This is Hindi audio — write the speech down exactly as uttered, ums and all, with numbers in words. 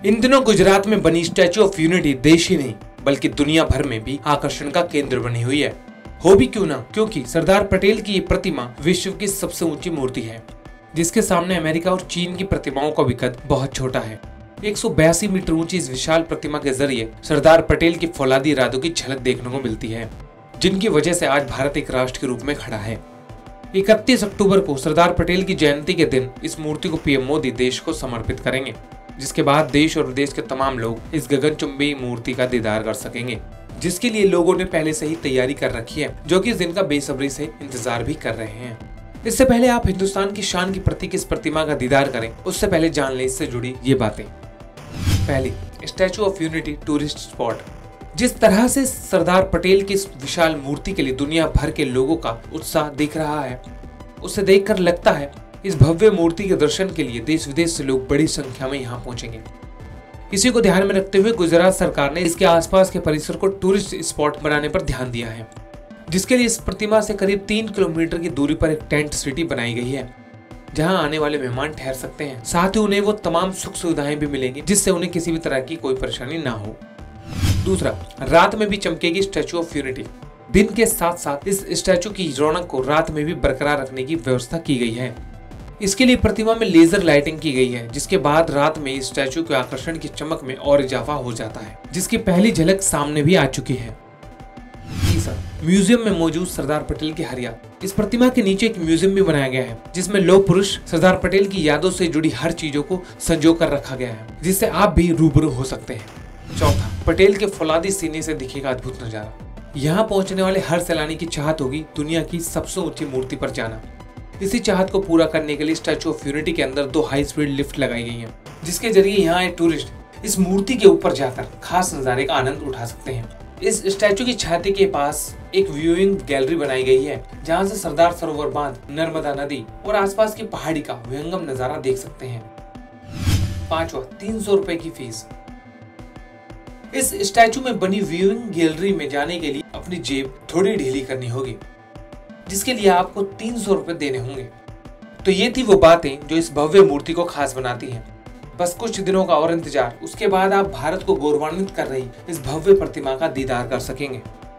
इन दिनों गुजरात में बनी स्टैचू ऑफ यूनिटी देश ही नहीं बल्कि दुनिया भर में भी आकर्षण का केंद्र बनी हुई है। हो भी क्यों ना, क्योंकि सरदार पटेल की ये प्रतिमा विश्व की सबसे ऊंची मूर्ति है, जिसके सामने अमेरिका और चीन की प्रतिमाओं का भी कद बहुत छोटा है। एक सौ बयासी मीटर ऊंची इस विशाल प्रतिमा के जरिए सरदार पटेल की फौलादी इरादों की झलक देखने को मिलती है, जिनकी वजह से आज भारत एक राष्ट्र के रूप में खड़ा है। इकतीस अक्टूबर को सरदार पटेल की जयंती के दिन इस मूर्ति को पीएम मोदी देश को समर्पित करेंगे, जिसके बाद देश और विदेश के तमाम लोग इस गगनचुंबी मूर्ति का दीदार कर सकेंगे, जिसके लिए लोगों ने पहले से ही तैयारी कर रखी है, जो कि इस दिन का बेसब्री से इंतजार भी कर रहे हैं। इससे पहले आप हिंदुस्तान की शान की प्रतीक इस प्रतिमा का दीदार करें, उससे पहले जान लें इससे जुड़ी ये बातें। पहली, statue of unity tourist spot. जिस तरह से सरदार पटेल की इस विशाल मूर्ति के लिए दुनिया भर के लोगों का उत्साह दिख रहा है, उसे देखकर लगता है इस भव्य मूर्ति के दर्शन के लिए देश विदेश से लोग बड़ी संख्या में यहाँ पहुंचेंगे। इसी को ध्यान में रखते हुए गुजरात सरकार ने इसके आसपास के परिसर को टूरिस्ट स्पॉट बनाने पर ध्यान दिया है, जिसके लिए इस प्रतिमा से करीब तीन किलोमीटर की दूरी पर एक टेंट सिटी बनाई गई है, जहां आने वाले मेहमान ठहर सकते हैं। साथ ही उन्हें वो तमाम सुख सुविधाएं भी मिलेंगी जिससे उन्हें किसी भी तरह की कोई परेशानी ना हो। दूसरा, रात में भी चमकेगी स्टैचू ऑफ यूनिटी। दिन के साथ साथ इस स्टैचू की रौनक को रात में भी बरकरार रखने की व्यवस्था की गई है। इसके लिए प्रतिमा में लेजर लाइटिंग की गई है, जिसके बाद रात में इस स्टैचू के आकर्षण की चमक में और इजाफा हो जाता है, जिसकी पहली झलक सामने भी आ चुकी है। तीसरा, म्यूजियम में मौजूद सरदार पटेल की हरिया। इस प्रतिमा के नीचे एक म्यूजियम भी बनाया गया है, जिसमें लौह पुरुष सरदार पटेल की यादों से जुड़ी हर चीजों को संजो कर रखा गया है, जिससे आप भी रूबरू हो सकते हैं। चौथा, पटेल के फौलादी सीने से दिखेगा अद्भुत नजारा। यहाँ पहुंचने वाले हर सैलानी की चाहत होगी दुनिया की सबसे ऊंची मूर्ति पर जाना। इसी चाहत को पूरा करने के लिए स्टैचू ऑफ यूनिटी के अंदर दो हाई स्पीड लिफ्ट लगाई गई हैं, जिसके जरिए यहाँ आए टूरिस्ट इस मूर्ति के ऊपर जाकर खास नजारे का आनंद उठा सकते हैं। इस स्टैचू की छाती के पास एक व्यूइंग गैलरी बनाई गई है, जहाँ से सरदार सरोवर बांध, नर्मदा नदी और आसपास की पहाड़ी का विहंगम नजारा देख सकते हैं। पांचवा, तीन सौ रुपए की फीस। इस स्टैचू में बनी व्यूइंग गैलरी में जाने के लिए अपनी जेब थोड़ी ढीली करनी होगी, जिसके लिए आपको तीन सौ रुपए देने होंगे। तो ये थी वो बातें जो इस भव्य मूर्ति को खास बनाती हैं। बस कुछ दिनों का और इंतजार, उसके बाद आप भारत को गौरवान्वित कर रही इस भव्य प्रतिमा का दीदार कर सकेंगे।